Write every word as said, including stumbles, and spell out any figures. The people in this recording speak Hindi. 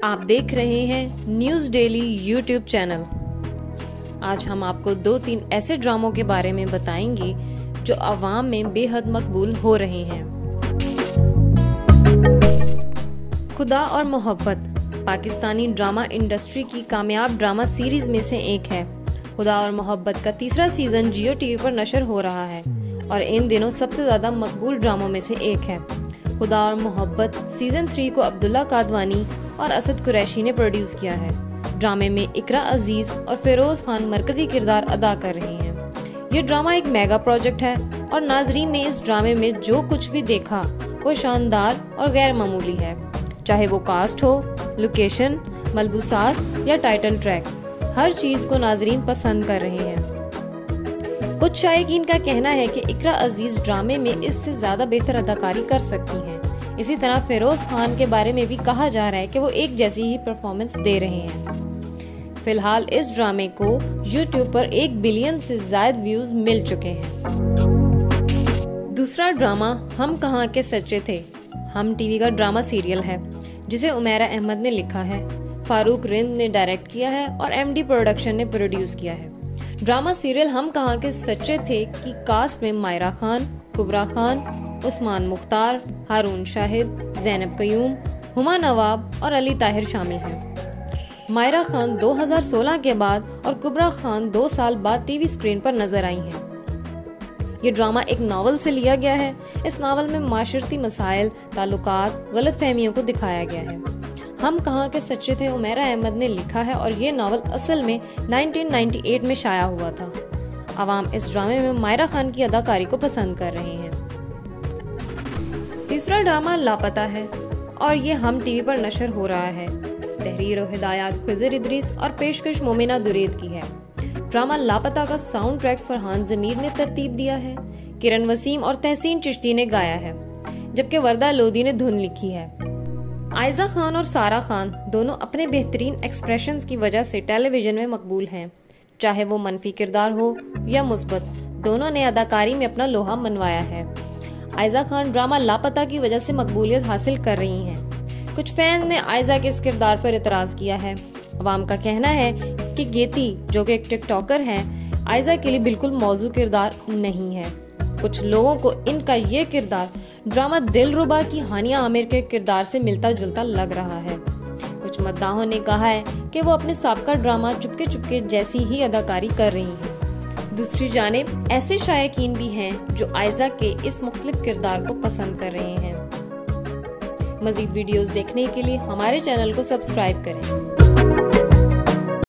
आप देख रहे हैं न्यूज़ डेली यूट्यूब चैनल। आज हम आपको दो तीन ऐसे ड्रामों के बारे में बताएंगे जो आवाम में बेहद मकबूल हो रहे हैं। खुदा और मोहब्बत पाकिस्तानी ड्रामा इंडस्ट्री की कामयाब ड्रामा सीरीज में से एक है। खुदा और मोहब्बत का तीसरा सीजन जियो टीवी पर नशर हो रहा है और इन दिनों सबसे ज्यादा मकबूल ड्रामों में से एक है। खुदा और मोहब्बत सीजन थ्री को अब्दुल्ला कादवानी और असद कुरैशी ने प्रोड्यूस किया है। ड्रामे में इकरा अजीज और फिरोज खान मरकजी किरदार अदा कर रहे हैं। ये ड्रामा एक मेगा प्रोजेक्ट है और नाजरीन ने इस ड्रामे में जो कुछ भी देखा वो शानदार और गैर मामूली है, चाहे वो कास्ट हो, लोकेशन, मलबूसात या टाइटल ट्रैक। हर चीज को नाजरीन पसंद कर रहे हैं। कुछ शायकीन का कहना है कि इकरा अजीज ड्रामे में इससे ज्यादा बेहतर अदाकारी कर सकती हैं। इसी तरह फिरोज खान के बारे में भी कहा जा रहा है कि वो एक जैसी ही परफॉर्मेंस दे रहे हैं। फिलहाल इस ड्रामे को यूट्यूब पर एक बिलियन से ज्यादा व्यूज मिल चुके हैं। दूसरा ड्रामा हम कहां के सच्चे थे हम टीवी का ड्रामा सीरियल है जिसे उमैरा अहमद ने लिखा है, फारूक रिंद ने डायरेक्ट किया है और एमडी प्रोडक्शन ने प्रोड्यूस किया है। ड्रामा सीरियल हम कहां के सच्चे थे की कास्ट में मायरा खान, कुबरा खान, उस्मान मुख्तार, हारून शाहिद, जैनब कयूम, हुमा नवाब और अली ताहिर शामिल हैं। मायरा खान दो हज़ार सोलह के बाद और कुबरा खान दो साल बाद टीवी स्क्रीन पर नजर आई हैं। ये ड्रामा एक नावल से लिया गया है। इस नावल में माशरती मसाइल, ताल्लुकात, गलतफहमियों को दिखाया गया है। हम कहां के सच्चे थे उमैरा अहमद ने लिखा है और ये नावल असल में उन्नीस सौ अट्ठानवे में शाया हुआ था। आवाम इस ड्रामे में मायरा खान की अदाकारी को पसंद कर रहे हैं। तीसरा ड्रामा लापता है और ये हम टीवी पर नशर हो रहा है। तहरीर और हिदायत खिजर इदरीस और पेशकश मोमिना दुरेद की है। ड्रामा लापता का साउंड ट्रैक फरहान जमीर ने तरतीब दिया है। किरण वसीम और तहसीन चिश्ती ने गाया है, जबकि वर्दा लोधी ने धुन लिखी है। आयजा खान और सारा खान दोनों अपने बेहतरीन एक्सप्रेशंस की वजह से टेलीविजन में मकबूल हैं। चाहे वो मनफी किरदार हो या मुस्बत, दोनों ने अदाकारी में अपना लोहा मनवाया है। आयजा खान ड्रामा लापता की वजह से मकबूलियत हासिल कर रही हैं। कुछ फैंस ने आयजा के इस किरदार पर इतराज किया है। अवाम का कहना है कि गेती, जो कि एक टिकटॉकर हैं, आयजा के लिए बिल्कुल मौजू किरदार नहीं है। कुछ लोगों को इनका ये किरदार ड्रामा दिलरुबा की हानिया आमिर के किरदार से मिलता जुलता लग रहा है। कुछ मद्दाहों ने कहा है कि वो अपने साबका ड्रामा चुपके चुपके जैसी ही अदाकारी कर रही हैं। दूसरी जानिब ऐसे शायकीन भी हैं जो आयजा के इस मुख्तलिफ किरदार को पसंद कर रहे हैं। मजीद वीडियोस देखने के लिए हमारे चैनल को सब्सक्राइब करें।